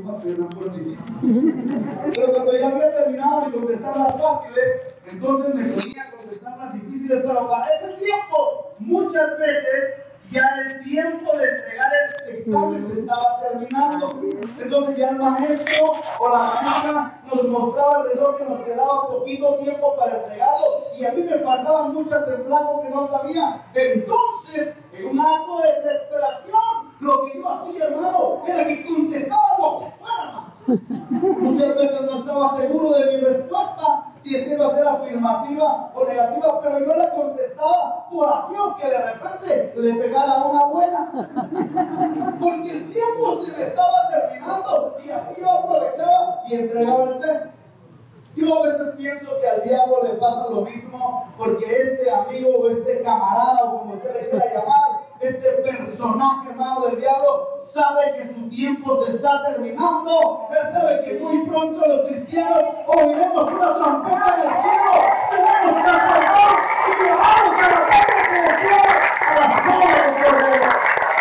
más que eran puras difíciles. Pero cuando ya había terminado de contestar las fáciles, entonces me ponía a contestar las difíciles. Pero para ese tiempo, muchas veces, ya el tiempo de entregar el examen se estaba terminando. Entonces ya el maestro o la maestra nos mostraba el reloj que nos quedaba poquito tiempo para entregarlo. Y a mí me faltaban muchas en blanco que no sabía. Entonces, en un acto de desesperación, lo que yo hacía, hermano, era que contestaba lo que fuera. Muchas veces no estaba seguro de mi respuesta, si esta iba a ser afirmativa o negativa, pero yo la contestaba por aquello que de repente le pegara una buena. Porque el tiempo se me estaba terminando y así yo aprovechaba y entregaba el test. Yo a veces pienso que al diablo le pasa lo mismo, porque este amigo o este camarada, o como usted le quiera llamar, este personaje, hermano del diablo, sabe que su tiempo se está terminando. Él sabe que muy pronto los cristianos oiremos una trompeta del cielo, seremos transformados y llevados a la casa celestial, a las bodas de Cordero.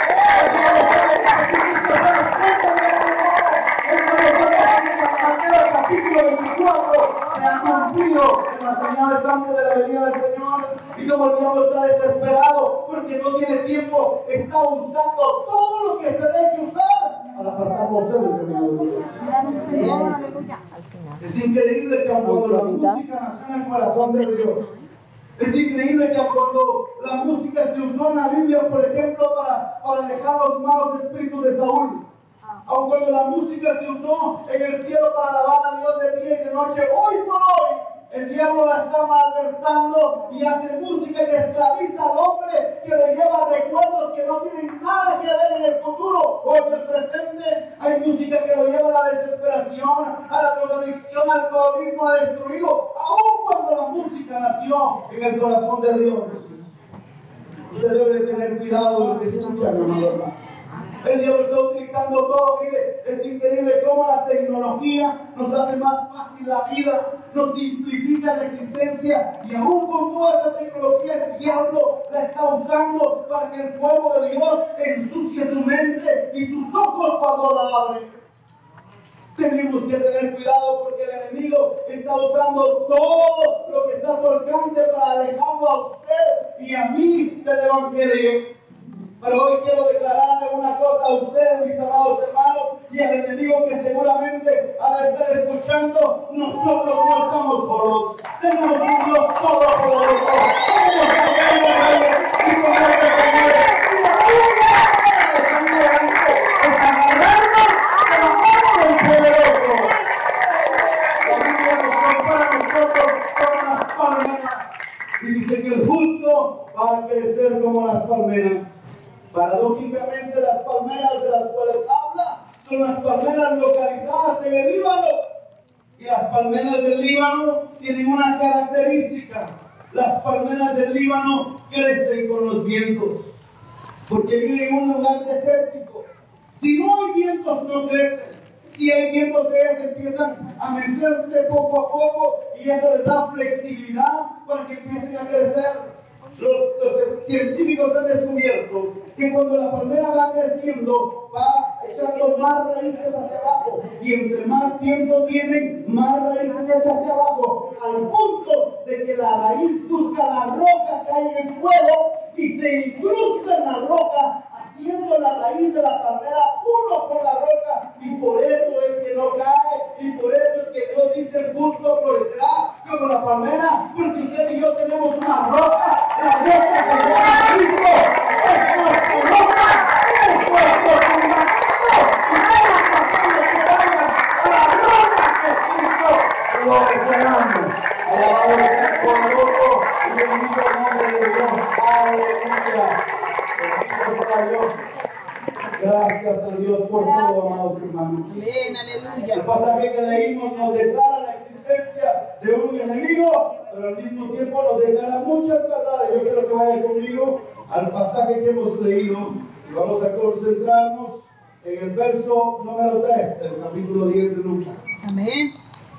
Capítulo 24 se han cumplido en las señales antes de la venida del Señor. Y como el diablo está desesperado porque no tiene tiempo, está usando todo lo que se deje usar para apartarnos a ustedes del camino de Dios. Es increíble que cuando la música nació en el corazón de Dios, es increíble que cuando la música se usó en la Biblia, por ejemplo, para alejar los malos espíritus de Saúl, aun cuando la música se usó en el cielo para alabar a Dios de día y de noche, hoy por hoy el diablo la está malversando y hace música que esclaviza al hombre, que le lleva recuerdos que no tienen nada que ver en el futuro o en el presente. Hay música que lo lleva a la desesperación, a la drogadicción, al alcoholismo, a destruirlo, aun cuando la música nació en el corazón de Dios. Usted debe de tener cuidado de lo que escucha, mi amado hermano. El diablo está utilizando todo. Mire, es increíble cómo la tecnología nos hace más fácil la vida, nos simplifica la existencia, y aún con toda esa tecnología el diablo la está usando para que el pueblo de Dios ensucie su mente y sus ojos cuando la abre. Tenemos que tener cuidado porque el enemigo está usando todo lo que está a su alcance para alejarlo a usted y a mí del evangelio. Pero hoy quiero declararle una cosa a ustedes, mis amados hermanos, y al enemigo que seguramente ha de estar escuchando: nosotros no estamos solos. Tenemos un Dios todopoderoso. Tenemos a Rey de Reyes y Señor de Señores. Y la única manera de salir adelante es agarrarnos de la mano del poderoso. La Biblia nos compara a nosotros con las palmeras y dice que el justo va a crecer como las palmeras. Paradójicamente, las palmeras de las cuales habla son las palmeras localizadas en el Líbano. Y las palmeras del Líbano tienen una característica: las palmeras del Líbano crecen con los vientos, porque viven en un lugar desértico. Si no hay vientos, no crecen. Si hay vientos, ellas empiezan a mecerse poco a poco y eso les da flexibilidad para que empiecen a crecer. Los científicos han descubierto que cuando la palmera va creciendo, va echando más raíces hacia abajo, y entre más vientos vienen, más raíces echa hacia abajo, al punto de que la raíz busca la roca que hay en el suelo y se incrusta en la roca, haciendo la raíz de la palmera uno con la roca, y por eso es que no cae, y por eso es que Dios dice: el justo florecerá como la palmera, porque usted y yo tenemos una roca, la roca que se llama Cristo. Es nuestra roca, es nuestro fundamento, y no las personas que vayan a la roca que es Cristo florecerán. Alabado sea el poderoso y bendito el nombre de Dios. Aleluya. Bendito sea Dios. Gracias a Dios por todo, amados hermanos. Amén, aleluya. El pasaje que leímos nos declara la existencia de un enemigo, pero al mismo tiempo nos declara muchas verdades. Yo quiero que vaya conmigo al pasaje que hemos leído y vamos a concentrarnos en el verso número 3 del capítulo 10 de Lucas. Amén.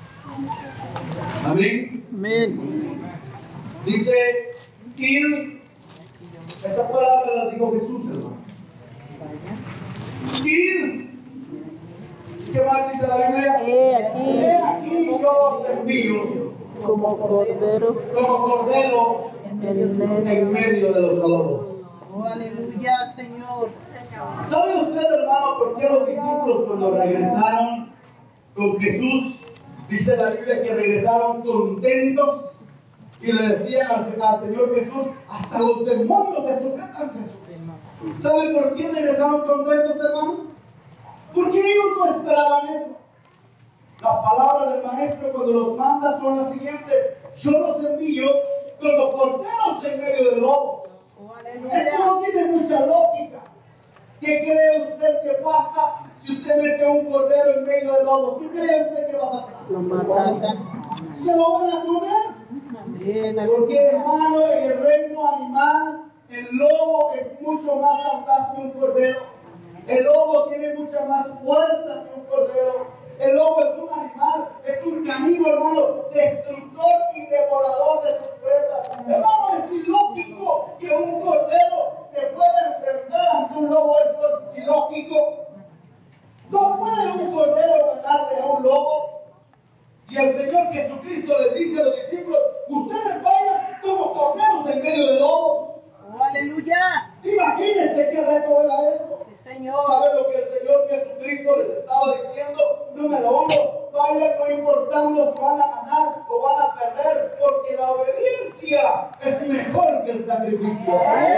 Amén. Amén. Dice: ir. Estas palabras las dijo Jesús, hermano. Ir. ¿Qué más dice la Biblia? He aquí, He aquí yo os envío como cordero como cordero en medio. en medio de los lobos. Oh, aleluya, Señor. ¿Sabe usted, hermano, por qué los discípulos cuando regresaron con Jesús, dice la Biblia que regresaron contentos y le decían al Señor Jesús, hasta los demonios se sujetan a Jesús? ¿Sabe por qué regresaron contentos, hermano? Porque ellos no esperaban eso. Las palabras del maestro cuando los manda son las siguientes: yo los envío como corderos en medio de lobos. Oh, Esto aleluya. no tiene mucha lógica. ¿Qué cree usted que pasa si usted mete a un cordero en medio de lobos? ¿Qué cree usted que va a pasar? Lo matan. Se lo van a comer. Amén. Porque, hermano, en el reino animal, el lobo es mucho más audaz que un cordero. El lobo tiene mucha más fuerza que un cordero. El lobo es un animal, es un camino, hermano, destructor y devorador de sus presas. Hermano, es ilógico que un cordero se pueda enfrentar ante un lobo. Eso es ilógico. No puede un cordero ganarle a un lobo. Y el Señor Jesucristo les dice a los discípulos: ustedes vayan como corderos en medio de lobos. Oh, aleluya. Imagínense qué reto era eso. Sí, Señor. ¿Sabe lo que el Señor Jesucristo les estaba diciendo? Número uno, vayan no importando si van a ganar o van a perder, porque la obediencia es mejor que el sacrificio.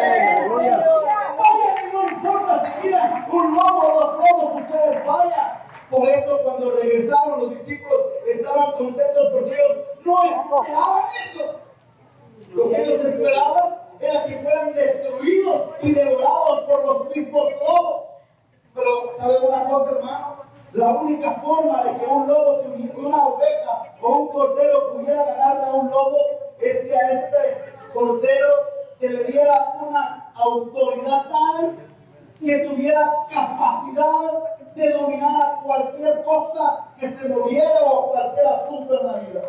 Vayan, no importa si miran un lobo o dos lobos, ustedes vayan. Por eso cuando regresaron los discípulos estaban contentos porque ellos no esperaban eso. Lo que ellos esperaban era que fueran destruidos y devorados por los mismos lobos. Pero, ¿sabe una cosa, hermano? La única forma de que un lobo, una oveja o un cordero pudiera ganarle a un lobo es que a este cordero se le diera una autoridad tal que tuviera capacidad de dominar a cualquier cosa que se moviera o a cualquier asunto en la vida.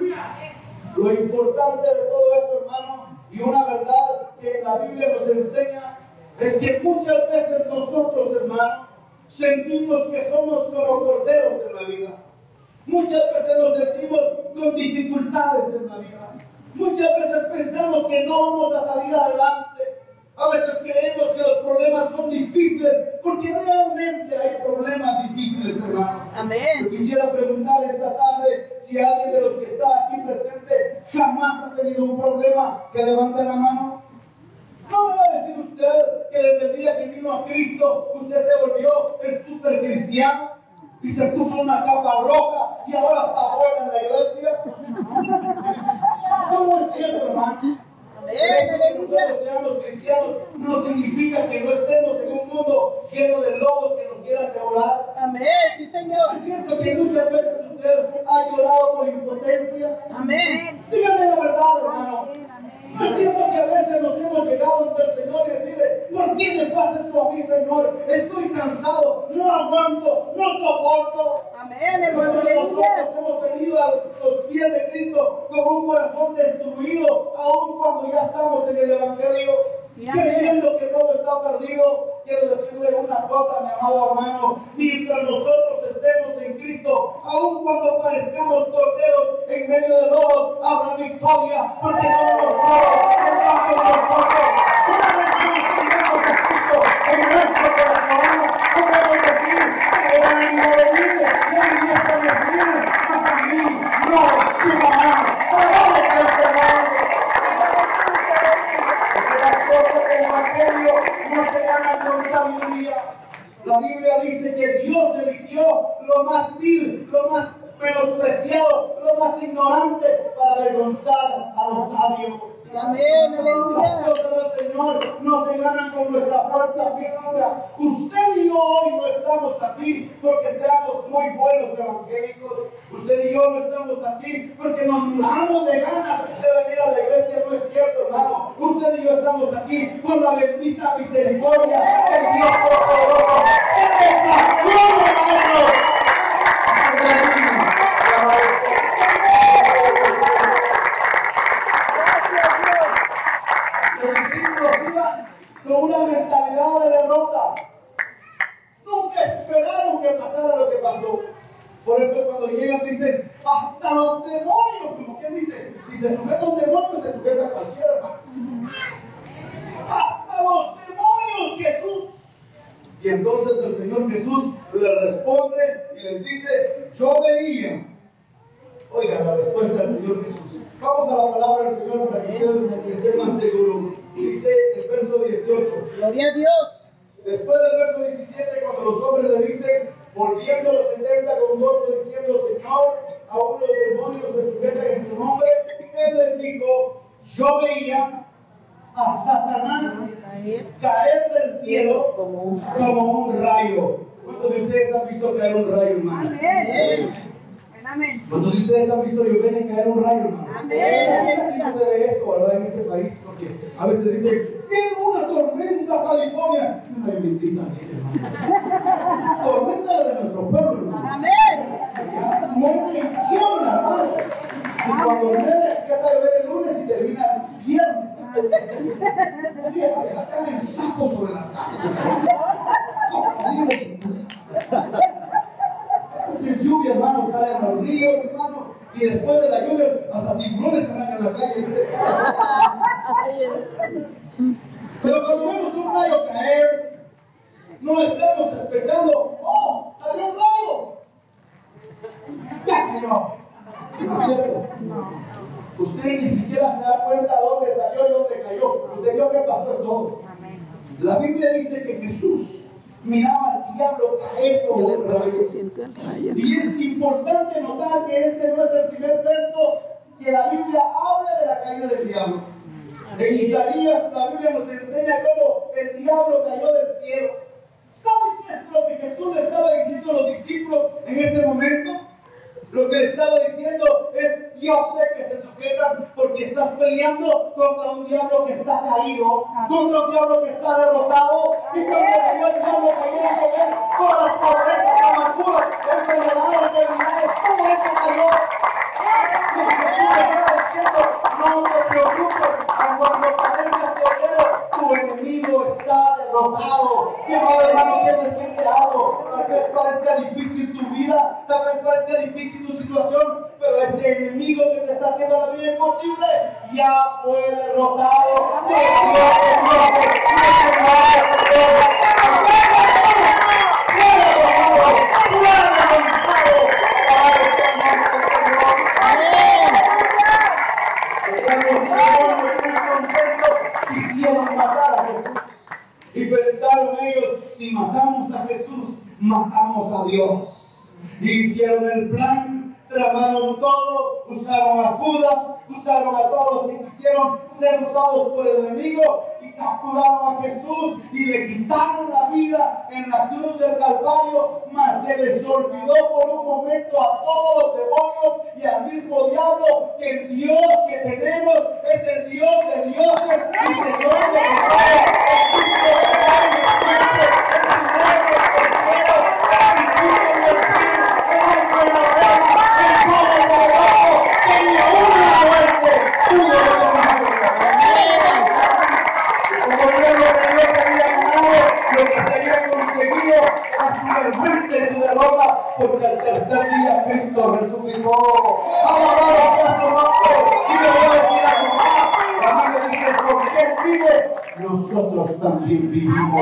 Lo importante de todo esto, hermano, y una verdad que la Biblia nos enseña, es que muchas veces nosotros, hermano, sentimos que somos como corderos en la vida. Muchas veces nos sentimos con dificultades en la vida. Muchas veces pensamos que no vamos a salir adelante. A veces creemos que los problemas son difíciles, porque realmente hay problemas difíciles, hermano. Amén. Yo quisiera preguntar esta tarde si alguien de los que está aquí presente jamás ha tenido un problema, que levante la mano. No me va a decir usted que desde el día que vino a Cristo, usted se volvió el super cristiano y se puso una capa roja y ahora está fuera en la iglesia. ¿Cómo es cierto, hermano? El hecho de que nosotros seamos cristianos no significa que no estemos en un mundo lleno de lobos que nos quieran devorar. Amén. Sí, Señor. Es cierto que muchas veces usted ha llorado por impotencia. Amén. Dígame la verdad, hermano. No es cierto que a veces nos hemos llegado ante el Señor y decirle: ¿por qué me pasa esto a mí, Señor? Estoy cansado, no aguanto, no soporto. Amén, hermano. Nosotros Aleluya. hemos venido a los pies de Cristo con un corazón destruido, aun cuando ya estamos en el Evangelio, Sí, amén. creyendo que todo está perdido. Quiero decirle una cosa, mi amado hermano: mientras nosotros estemos en Cristo, aun cuando parezcamos corderos en medio de lobos, habrá victoria, porque no nos está con nosotros. Una vez que tengamos a Cristo en nuestro corazón, podemos decir: el ánimo de vida, y a mí está de vida, mas a mí no se va. Alabado sea el Señor. Porque las cosas del Evangelio no se ganan con sabiduría. La Biblia dice que Dios eligió lo más vil, lo más menospreciado, lo más ignorante para avergonzar a los sabios. Amén. Las Aleluya. cosas del Señor no se ganan con nuestra fuerza física. Usted y yo hoy no estamos aquí porque seamos muy buenos evangélicos. Usted y yo no estamos aquí porque nos muramos de ganas de venir a la iglesia. No es cierto, hermano. Usted y yo estamos aquí por la bendita misericordia del Dios Todopoderoso. ¡Él es la gloria, hermano! Los discípulos iban con una mentalidad de derrota. Nunca esperaron que pasara lo que pasó. Por eso cuando llegan dicen, hasta los demonios, como quien dice, si se sujeta a un demonio, se sujeta a cualquier hermano. Hasta los demonios, Jesús. Y entonces el Señor Jesús le responde y les dice, yo veía. Oiga la respuesta del Señor Jesús. Vamos a la palabra del Señor para que ustedes estén más seguros. Dice el verso 18. Gloria a Dios. Después del verso 17, cuando los hombres le dicen, volviendo los 70 con gozo, diciendo, Señor, aún los demonios se sujetan en tu nombre, Él les dijo, yo veía a Satanás caer del cielo como un rayo. ¿Cuántos de ustedes han visto caer un rayo, hermano? Amén. Amén. ¿Cuántos de ustedes han visto llover y caer un rayo, hermano? Amén. Así no se ve esto, ¿verdad? En este país, porque a veces dicen, tiene una tormenta California. Una bendita, hermano. Tormenta de nuestro pueblo, hermano. Amén. Muere y quiebra, hermano. Y cuando viene, empieza a llover el lunes y termina el viernes. Sí, acá caen sapos sobre las casas. Si es lluvia, hermano, salen los ríos, hermano, y después de la lluvia, hasta tiburones salen en la calle. Pero cuando vemos un rayo caer, no estamos esperando, ¡oh, salió un rayo! ¡Ya cayó! ¿No es cierto? Usted ni siquiera se da cuenta dónde salió y dónde cayó. Usted vio que pasó es todo. La Biblia dice que Jesús miraba al diablo caer como un rayo. Y es importante notar que este no es el primer verso que la Biblia habla de la caída del diablo. En Isaías la Biblia nos enseña cómo el diablo cayó del cielo. ¿Saben qué es lo que Jesús le estaba diciendo a los discípulos en ese momento? Lo que le estaba diciendo es, yo sé que se sujetan porque estás peleando contra un diablo que está caído, contra un diablo que está derrotado, y cuando cayó el diablo cayó a comer todas las pobrezas, amarguras, enfermedades, debilidades, todo eso cayó. Y Jesús le está diciendo, no te preocupes, cuando parezcas cordero, tu enemigo está derrotado. Mi amado hermano, ¿quieres decirte algo? Tal vez parezca difícil tu vida, tal vez parezca difícil tu situación, pero ese enemigo que te está haciendo la vida imposible ya fue derrotado. Quisieron matar a Jesús y pensaron ellos, si matamos a Jesús, matamos a Dios. Y hicieron el plan, tramaron todo, usaron a Judas, usaron a todos los que quisieron ser usados por el enemigo y capturaron a Jesús y le quitaron la vida en la cruz del Calvario, mas se les olvidó por un momento a todos los demonios y al mismo diablo que el Dios que tenemos es el Dios de dioses y Señor de señores, el Cristo de reyes, el primero de los cielos, el Cristo del Espíritu, el que la reina, el Todopoderoso, que ni aún la muerte pudo detenerlo. Como Dios lo que Dios había ganado, lo que se había conseguido a su vergüenza y su derrota, porque al tercer día Cristo resucitó. Alabado sea su nombre. Y le voy a decir algo más. La Biblia dice, porque Él vive, nosotros también vivimos.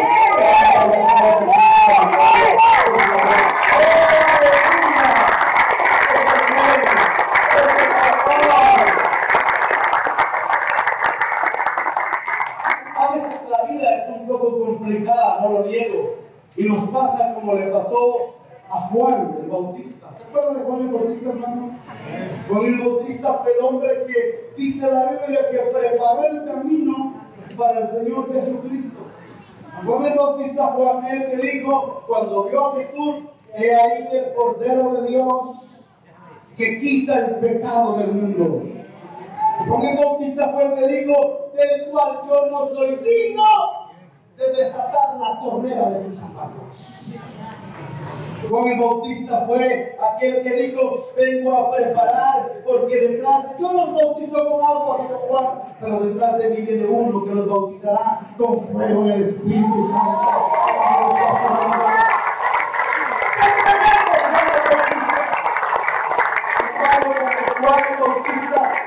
A veces la vida es un poco complicada, no lo niego, y nos pasa como le pasó a Juan el Bautista. ¿Se acuerdan de Juan el Bautista, hermano? Juan el Bautista fue el hombre que dice la Biblia que preparó el camino para el Señor Jesucristo. Juan el Bautista fue aquel que dijo, cuando vio a Jesús, he ahí el Cordero de Dios que quita el pecado del mundo. Juan el Bautista fue el que dijo, del cual yo no soy digno de desatar la correa de sus zapatos. Juan el Bautista fue aquel que dijo, vengo a preparar, porque detrás, yo los bautizo con agua, dijo Juan, pero detrás de mí viene uno que los bautizará con fuego y el Espíritu Santo.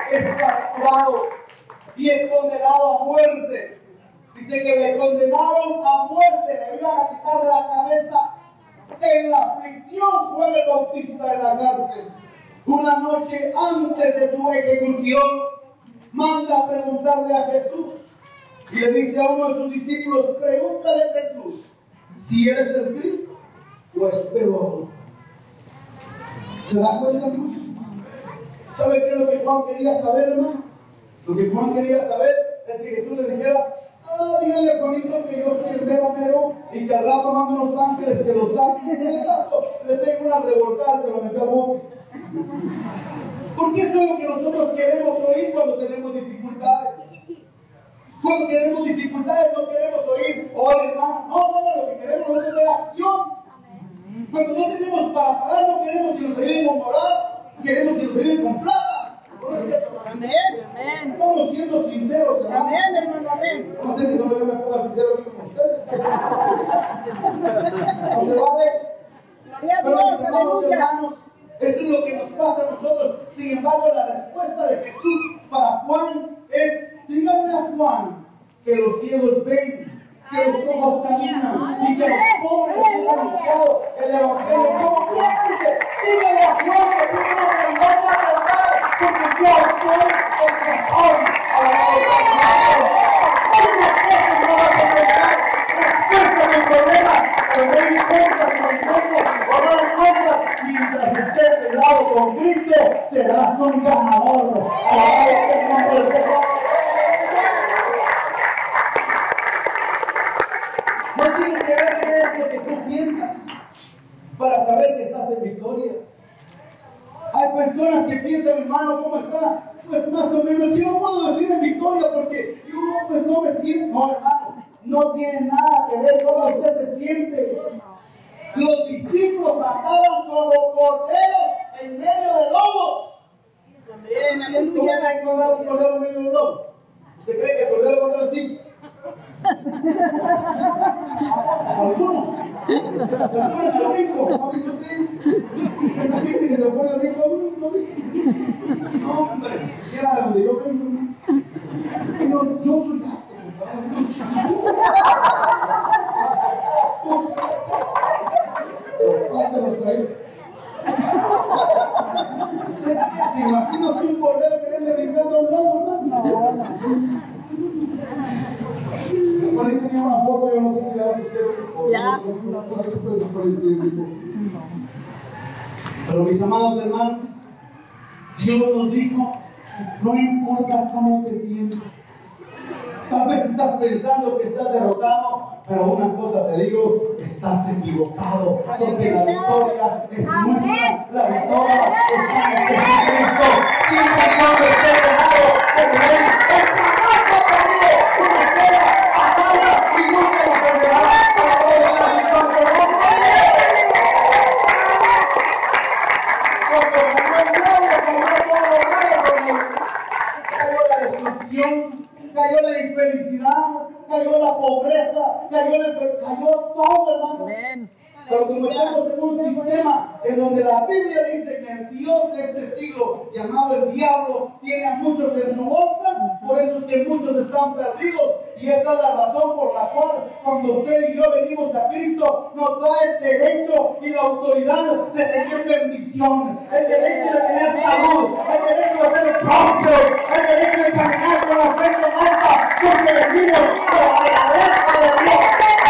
es capturado y es condenado a muerte. Dice que le condenaron a muerte, le iban a quitar la cabeza. En la aflicción fue el Bautista en la cárcel. Una noche antes de su ejecución, manda a preguntarle a Jesús. Y le dice a uno de sus discípulos, pregúntale a Jesús si eres el Cristo o espero a otro. ¿Se da cuenta, hermano? ¿Sabe qué es lo que Juan quería saber, hermano? Lo que Juan quería saber es que Jesús le dijera, dígale a Juanito que yo soy el mero mero y que al rato mando unos ángeles que lo saquen. En este caso, le tengo una revoltada que lo metió al bote. Porque eso es lo que nosotros queremos oír cuando tenemos dificultades. Cuando tenemos dificultades no queremos oír, oye hermano, no, lo que queremos es ver acción. Cuando no tenemos para pagar, no queremos que nos ayuden con orar, queremos que nos ayuden con plata. ¿No es cierto? Amén. Estamos siendo sinceros, hermano. Amén, hermano, amén. No sé que solo yo me ponga sincero aquí con ustedes. No se vale. Gloria a Pero Dios, mis amados aleluya. hermanos, esto es lo que nos pasa a nosotros. Sin embargo, la respuesta de Jesús para Juan es, díganme a Juan que los ciegos ven, que los cojos caminan y que los pobres son anunciados el Evangelio. Como Juan dice, díganle a Juan que tiene una realidad para contar, porque yo soy el que soy. Muchas cosas no vas a pensar, respuesta a mi problema, pero no importa si lo encuentro o no lo encuentro, mientras estés del lado con Cristo, serás un ganador. Alabado sea el nombre del Señor. No tiene que ver qué es lo que tú sientas para saber que estás en victoria. Hay personas que piensan, hermano, ¿cómo está? Pues más o menos, yo no puedo decir en victoria porque yo pues no me siento. No, hermano, no tiene nada que ver cómo usted se siente. Los discípulos andaban como corderos en medio de lobos. Amén, ¿Cómo aleluya. va a encontrar un cordero en medio de un lobo? ¿Usted cree que el cordero va a andar así? Algunos. Se ponen al rico. ¿No ha visto usted? Esa gente que se pone al rico, ¿no ha visto? No, hombre, era de donde yo vengo. Pero yo soy pásalos traídos. ¿Usted se imagina usted un cordero que ande brincando a un lado, hermano? Por ahí tenía una foto, yo no sé si la pusieron. Ya. Pero mis amados hermanos, Dios nos dijo, no importa cómo te sientes. Tal vez estás pensando que estás derrotado, pero una cosa te digo, estás equivocado, porque la victoria es nuestra, la victoria está en Jesucristo. Siempre y cuando esté ganado, porque Él es jamás perdido, una espera, amada y nunca la perderá. Para todos los santo nombre. Cuando cayó el diablo, cayó todo lo malo, cayó la destrucción, cayó la infelicidad, cayó la pobreza, cayó todo, hermano. Amén. Pero como estamos en un sistema en donde la Biblia dice que el Dios de este siglo, llamado el diablo, tiene a muchos en su bolsa, por eso es que muchos están perdidos. Y esa es la razón por la cual cuando usted y yo venimos a Cristo, nos da el derecho y la autoridad de tener bendición, el derecho de tener salud, el derecho de ser prósperos, el derecho de caminar con la frente alta, porque venimos por la gracia de Dios.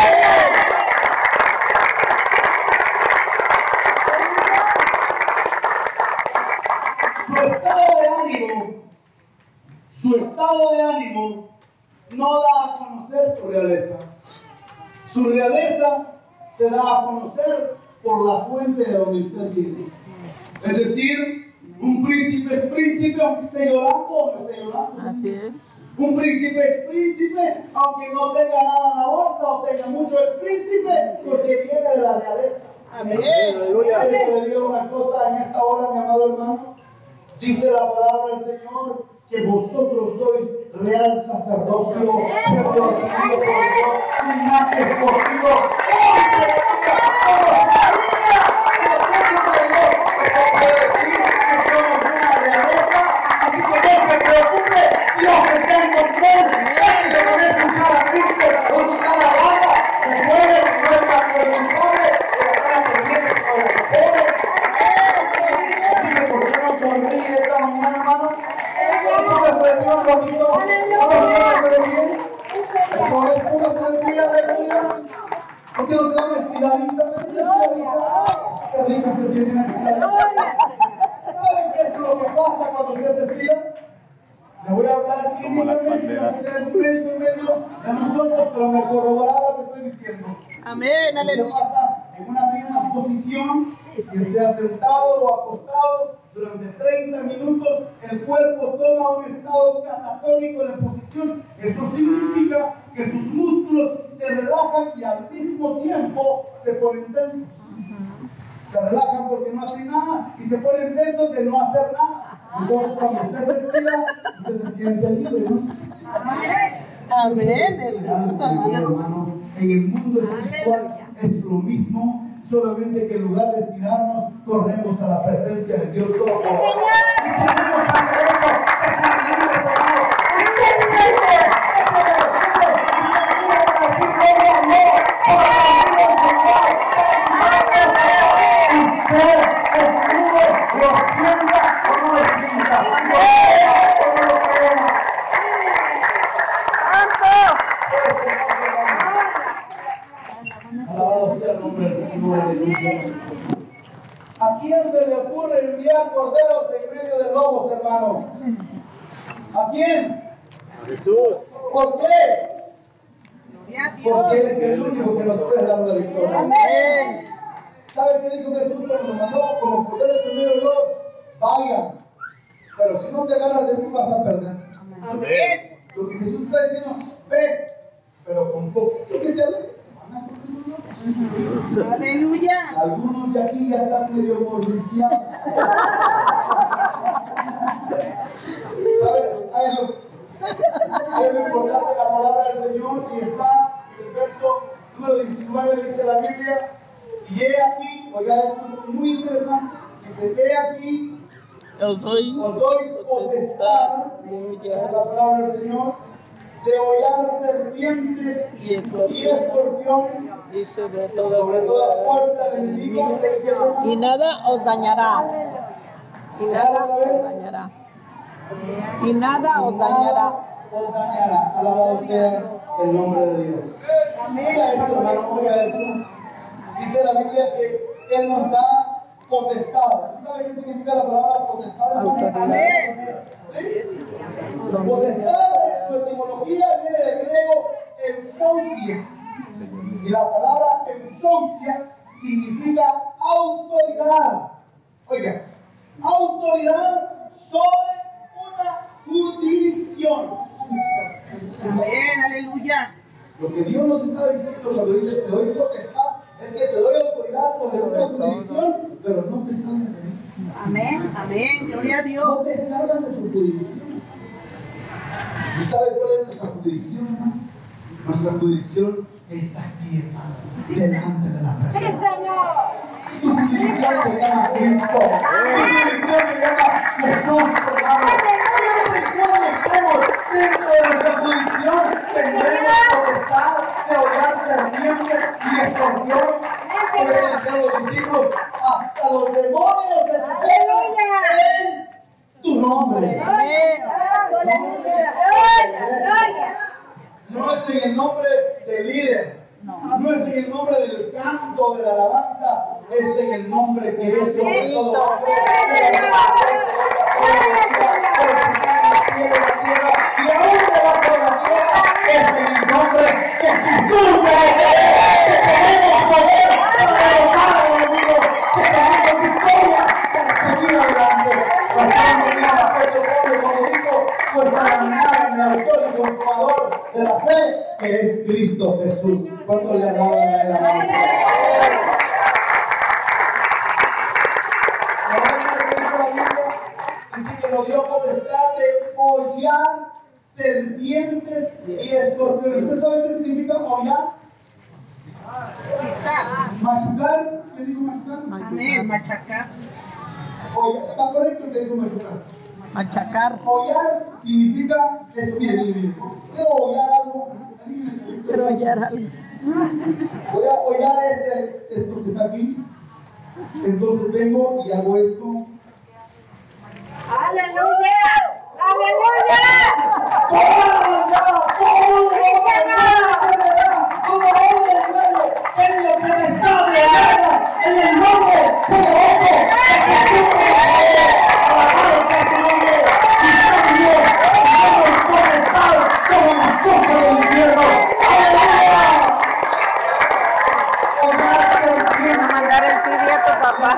Su estado de ánimo no da a conocer su realeza. Su realeza se da a conocer por la fuente de donde usted viene. Es decir, un príncipe es príncipe aunque esté llorando o no esté llorando. Así es. Un príncipe es príncipe aunque no tenga nada en la bolsa o tenga mucho, es príncipe porque viene de la realeza. Amén. Aleluya. Le digo una cosa en esta hora, mi amado hermano. Dice la palabra del Señor que vosotros sois real sacerdocio, pueblo adquirido por Dios, linaje escogido. Así que Qué rico se siente una estirada. ¿Saben qué es lo que pasa cuando usted se estira? Le voy a hablar clínicamente, no sé, un médico en medio de nosotros, pero me corroborará lo que estoy diciendo. Amén, ¿Qué aleluya. pasa? En una misma posición, que sea sentado o acostado, durante 30 minutos, el cuerpo toma un estado catatónico de posición. Eso significa que sus músculos se relajan y al mismo tiempo se ponen tensos. Se relajan porque no hacen nada y se ponen tensos de no hacer nada. Entonces, cuando usted se estira, usted se siente libre, ¿no? Amén. Hermano, en el mundo espiritual es lo mismo, solamente que en lugar de estirarnos, corremos a la presencia de Dios Todopoderoso. Y tenemos que hacer eso, estar libres, hermano. Alabado sea el nombre del Señor. ¿A quién se le ocurre enviar corderos en medio de lobos, hermano? ¿A quién? A Jesús. ¿Por qué? Gloria a Dios. Porque Él es el único que nos puede dar la victoria. Amén. ¿Sabe qué dijo Jesús cuando nos mandó como corderos en medio de lobos? Vayan. Pero si no te ganas de mí, vas a perder. Amén. Lo que Jesús está diciendo, ve, pero con poquito que te alejes. Aleluya. Algunos de aquí ya están medio mordisqueados. ¿Sabe? Hay lo importante de la palabra del Señor y está en el verso número 19, dice la Biblia, y he aquí, oiga, esto es muy interesante, dice, he aquí, Os doy potestad, esa es la palabra del Señor, de hollar serpientes y escorpiones, y sobre sobre toda fuerza del enemigo, y nada os dañará. Y nada os dañará. Y nada os dañará. os dañará. Alabado sea el nombre de Dios. Oiga esto, hermano, oiga esto. Dice la Biblia que Él nos da potestad. ¿Sabe qué significa la palabra potestad? Autoridad. ¿Sí? Potestad, su etimología viene del griego enfousia. Y la palabra enfousia significa autoridad. Oiga, autoridad sobre una jurisdicción. Amén, aleluya. Lo que Dios nos está diciendo cuando dice te doy potestad es que te doy autoridad sobre una jurisdicción, pero no te salgas de ahí. Amén, amén, gloria a No Dios. te salgas de tu jurisdicción. ¿Y sabe cuál es nuestra jurisdicción, hermano? Nuestra jurisdicción es aquí, hermano, delante de la presencia. Tu jurisdicción se llama Cristo. Tu jurisdicción se llama Jesús, hermano. Siempre y cuando estemos dentro de nuestra jurisdicción, tendremos potestad de hollar serpientes y escorpiones. Como decían los discípulos, hasta los demonios se sujetan en tu nombre. Amén. No es en el nombre del líder, no es en el nombre del canto, de la alabanza, es en el nombre que es sobre todo nombre. Y aún debajo de la tierra es en el nombre de Jesús, que tenemos poder para derrotar al enemigo, que tenemos victoria para seguir adelante. Pasamos bien a Pedro cuando dijo, pues para ganar en el autor y consumador de la fe, que es Cristo Jesús. ¿Cuánto le alaban a él, hermano? Dice que nos dio potestad de hollar serpientes y escorpiones. ¿Usted sabe qué significa hollar? Machucar. ¿Qué dijo machucar? Amén, machacar. Hollar. ¿Está correcto lo que dijo machucar? Machacar. Hollar significa esto. Miren. Quiero hollar algo. Quiero hallar algo. Voy a hollar esto que está aquí. Entonces vengo y hago esto. ¡Aleluya! ¡Aleluya! En el nombre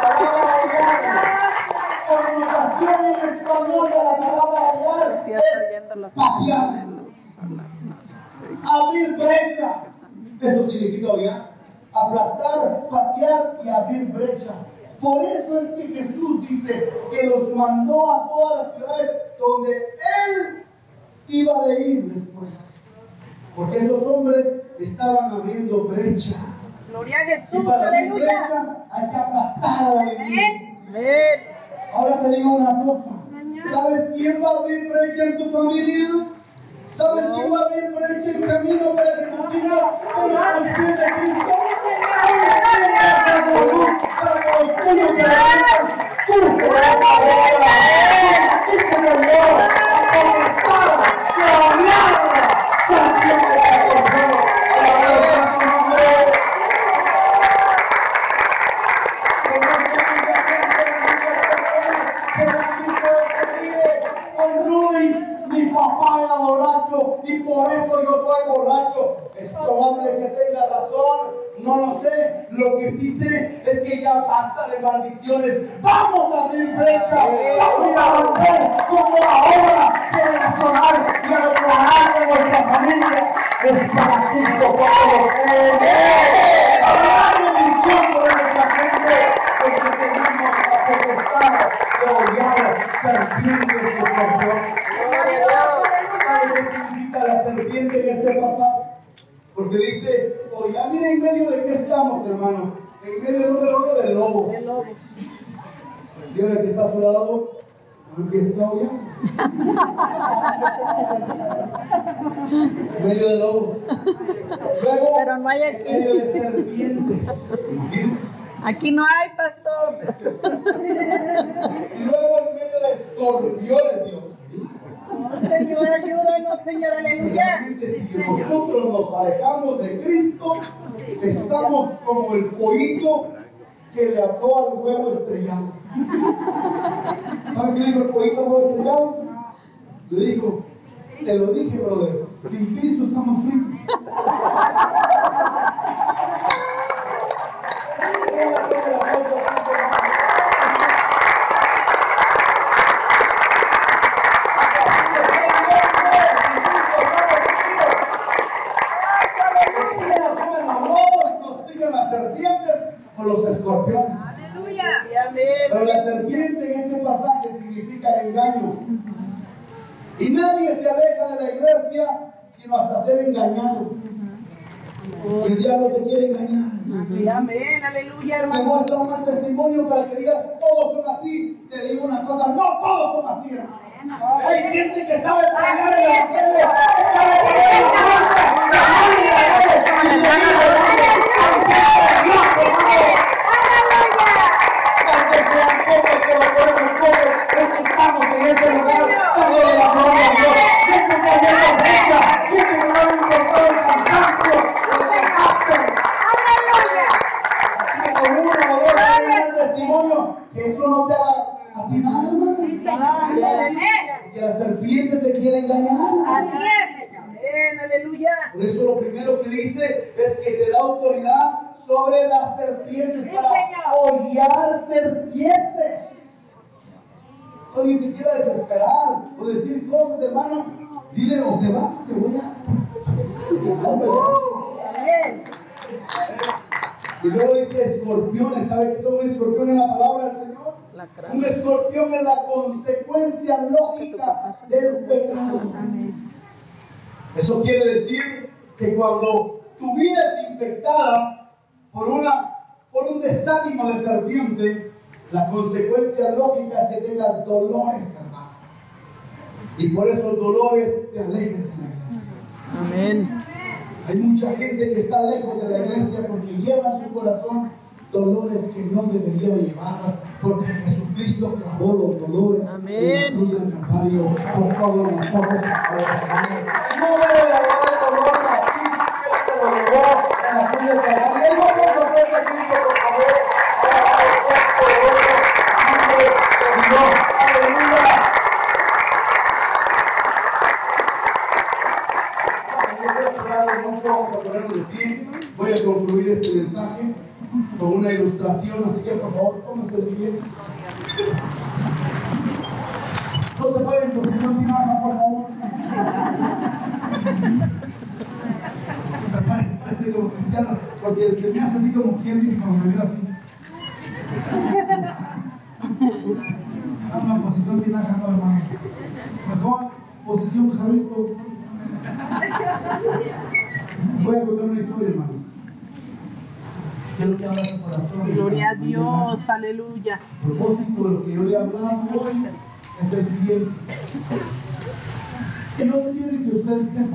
Connotación en español de la palabra hallar es patear, abrir brecha. Eso significa hallar, aplastar, patear y abrir brecha. Por eso es que Jesús dice que los mandó a todas las ciudades donde Él iba de ir después. Porque esos hombres estaban abriendo brecha. Gloria a Jesús, Y para abrir aleluya. brecha hay que aplastar al enemigo. Amén. Ahora te digo una cosa. ¿Sabes quién va a abrir brecha en tu familia? ¿Sabes quién va a abrir brecha en camino para que tus hijos tengan los pies de Cristo? Para que los tuyos se levanten. Tú te vas a ver tú como yo, a conquistar, que hablar, canción de Dios. Mi papá era borracho y por eso yo soy borracho. Es probable que tenga razón, no lo sé. Lo que sí sé es que ya basta de maldiciones. Vamos a abrir brecha, vamos a romper como la obra generacional y a declarar de nuestra familia es para Cristo por los habrá bendición por nuestra gente, porque tenemos la potestad de hollar serpientes de escorpión. ¿Sabe qué significa la serpiente en este pasaje? Porque dice, oye, mira en medio de qué estamos, hermano. En medio de un del lobo. Dígale que está a su lado, no empieces a hollar. En medio del lobo. Luego, Pero no hay aquí. en medio de serpientes. Imagínense. Aquí no hay, pastor. Y luego en medio de escorpiones, Dios. Señor, ayúdanos, Señor, aleluya. Realmente, si nosotros nos alejamos de Cristo, estamos como el pollito que le habló al huevo estrellado. ¿Saben qué dijo el pollito al huevo estrellado? Le dijo, te lo dije, brother, sin Cristo estamos fritos. O los escorpiones. Aleluya. Pero la serpiente en este pasaje significa engaño. Y nadie se aleja de la iglesia sino hasta ser engañado. El diablo te quiere engañar. Amén, aleluya, Te hermano. muestra un mal testimonio para que digas todos son así. Te digo una cosa, no todos son así, hermano. Hay gente que sabe pregar el evangelio. Estamos en este lugar, dándole la gloria a Dios. Gente que había brecha, gente que no le importó el cansancio, el desgaste. Con uno o dos años de testimonio, que eso no te haga a ti nada, hermano. Que la serpiente te quiere engañar. Así es, Señor. Amén, aleluya. Por eso lo primero que dice es que te da autoridad sobre las serpientes para hollar serpientes. Alguien te quiera desesperar o decir cosas, hermano, dile o te vas o te voy a. Amén. Y luego dice escorpiones. ¿Sabe qué son escorpiones en la palabra del Señor? Un escorpión es la consecuencia lógica del pecado. Eso quiere decir que cuando tu vida es infectada por un desánimo de serpiente, la consecuencia lógica es que tengas dolores, hermano. Y por esos dolores te alejes de la iglesia. Amén. Hay mucha gente que está lejos de la iglesia porque lleva en su corazón dolores que no debería llevar, porque Jesucristo clavó los dolores en la cruz del Calvario por todos nosotros. No debe de haber dolor aquí, Él te lo llevó en la cruz del Calvario. Él no puede hacer de Cristo, por favor. Aleluya. Vamos a ponernos de pie. Voy a concluir este mensaje con una ilustración, así que por favor, pónganse de pie. pie. No se paren en posición tinaja, por favor. Parece como cristiano, porque se me hace así como quien dice cuando me mira así. Una posición tinaja, no, hermanos. Mejor posición jarrito. Voy a contar una historia, hermanos. Quiero que abra su corazón. Gloria a Dios, aleluya. El propósito de lo que yo le he hablado hoy es el siguiente. Dios quiere que usted sepa.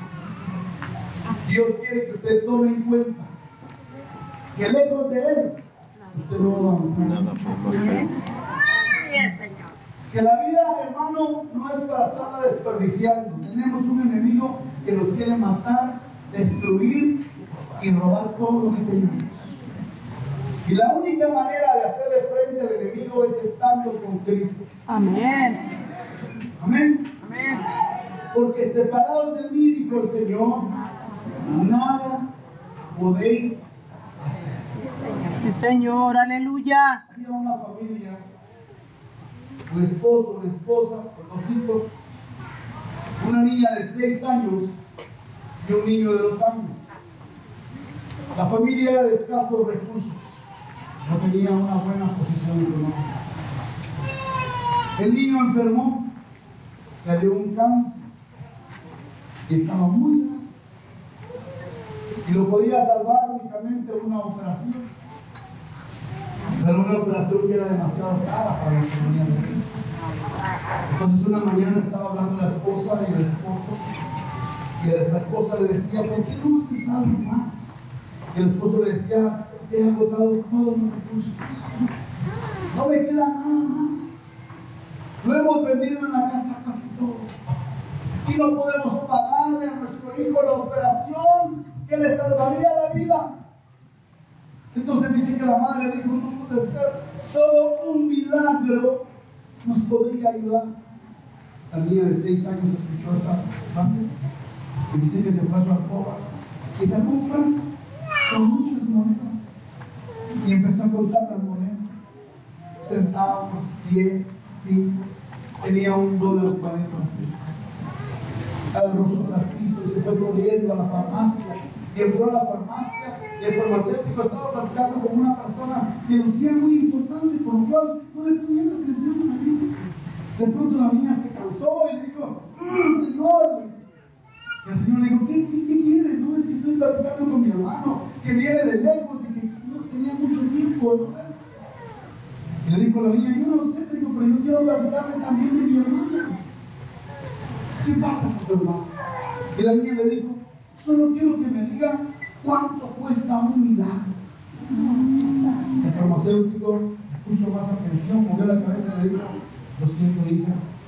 Dios quiere que usted tome en cuenta que lejos de Él, usted no va a avanzar. Que la vida, hermano, no es para estarla desperdiciando. Tenemos un enemigo que nos quiere matar, destruir y robar todo lo que tenemos. Y la única manera de hacerle frente al enemigo es estando con Cristo. Amén. Amén. Amén. Porque separados de mí, dijo el Señor, nada podéis hacer. Sí, Señor, aleluya. Había una familia, un esposo, una esposa, con 2 hijos, una niña de 6 años y un niño de 2 años. La familia era de escasos recursos, no tenía una buena posición económica. El niño enfermó, le dio un cáncer y estaba muy grave. Y lo podía salvar únicamente una operación. Pero una operación que era demasiado cara para la economía de él. Entonces una mañana estaba hablando la esposa y el esposo. Y la esposa le decía, ¿por qué no haces algo más? Y el esposo le decía, he agotado todos los recursos. No me queda nada más. Lo hemos vendido en la casa casi todo. Y no podemos pagarle a nuestro hijo la operación que le salvaría la vida. Entonces dice que la madre dijo, no puede ser, solo un milagro nos podría ayudar. La niña de 6 años escuchó esa frase y dice que se fue a su alcoba y sacó un frasco con muchas monedas y empezó a contar las monedas. Centavos, 10, 5, tenía $1 para agarró su frasquito y se fue corriendo a la farmacia. Y entró a la farmacia y el farmacéutico estaba platicando con una persona que lucía muy importante, por lo cual no le ponía atención a la niña. De pronto la niña se cansó y le dijo, Señor. Y el Señor le dijo, ¿qué quieres? No, es que estoy platicando con mi hermano, que viene de lejos y que no tenía mucho tiempo, ¿no? Y le dijo la niña, yo no sé, le digo, pero yo quiero platicarle también de mi hermano. ¿Qué pasa con tu hermano? Y la niña le dijo, solo quiero que me diga cuánto cuesta un milagro. El farmacéutico puso más atención, movió la cabeza y le dijo, lo siento, hija.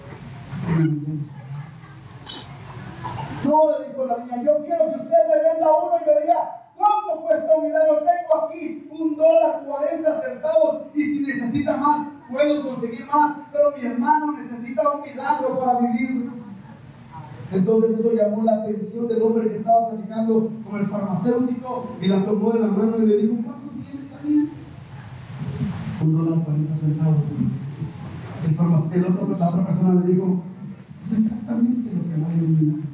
No, le dijo la niña, yo quiero que usted me venda uno y me diga cuánto cuesta un milagro. Tengo aquí $1.40 y si necesita más, puedo conseguir más, pero mi hermano necesita un milagro para vivir. Entonces eso llamó la atención del hombre que estaba platicando con el farmacéutico y la tomó de la mano y le dijo, ¿cuánto tienes ahí? $1.40. La otra persona le dijo, es exactamente lo que vale un milagro.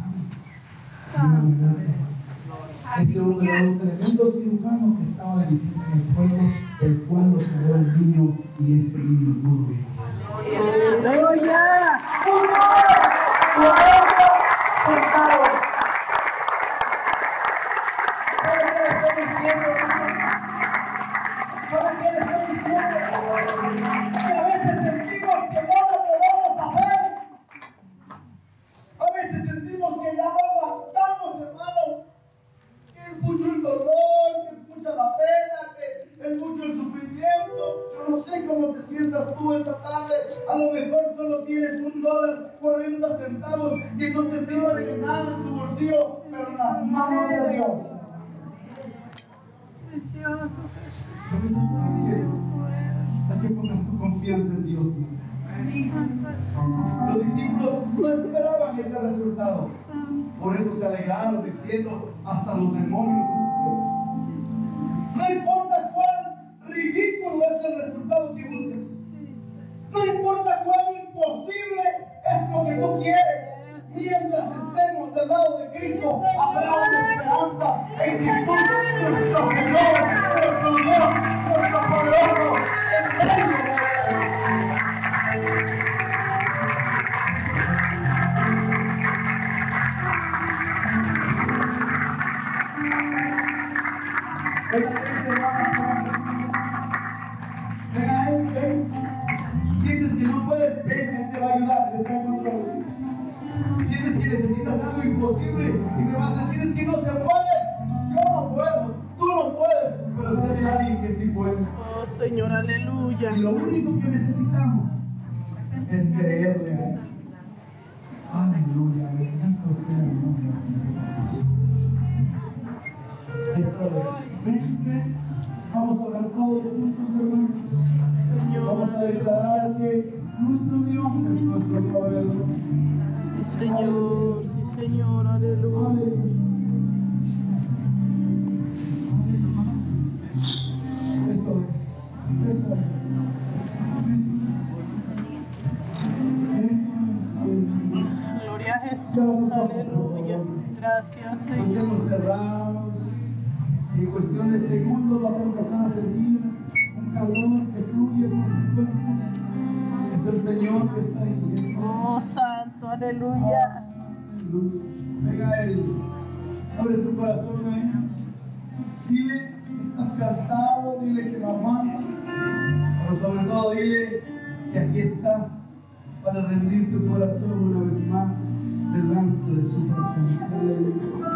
Ese hombre era un tremendo cirujano que estaba de visita en el pueblo, el cual lo curó el niño y este niño pudo vivir. ¡Aleluya! ¿Saben qué le estoy diciendo? Que a veces sentimos que no lo podemos hacer. A veces sentimos que ya no aguantamos, hermano. Que es mucho el dolor, que es mucha la pena, que es mucho el sufrimiento. Yo no sé cómo te sientas tú esta tarde. A lo mejor solo tienes $1.40 que no te sirve de nada en tu bolsillo, pero en las manos de Dios. Lo que te estoy diciendo es que pongas tu confianza en Dios. Los discípulos no esperaban ese resultado. Por eso se alegraron diciendo, hasta los demonios se supieron. No importa cuán ridículo es el resultado. resultado que buscas. No importa cuán imposible es lo que tú quieres. Mientras estemos del lado de Cristo, habrá una esperanza en Jesús, nuestro Señor, nuestro Dios, nuestro poderoso, el Rey de Reyes. Venga a Él, ven. Sientes que no puedes, ven, Él te va a ayudar, Él está en control. Sientes que necesitas algo imposible y me vas a decir es que no se puede. Yo no puedo, tú no puedes, pero sé de alguien que sí puede. Oh, Señor, aleluya. Y lo único que necesitamos es creerle a Él. Aleluya, bendito sea el nombre de Dios. Eso es. Ven, ven. Vamos a orar todos juntos, hermanos. Señor, Vamos a declarar que nuestro Dios es nuestro proveedor. sí, Señor, sí, Señor, aleluya. Aleluya. Eso es. Eso es. Aleluya. Gloria a Jesús, aleluya. Gracias, Señor. Mantemos cerrados. En cuestión de segundos vas a empezar a sentir un calor que fluye por tu cuerpo. Es el Señor que está ahí. Oh, Santo, aleluya. Aleluya. Venga a Él. Abre tu corazón a Él. Dile que estás cansado, dile que lo aguantas. Pero sobre todo dile que aquí estás para rendir tu corazón una vez más delante de su presencia. Aleluya.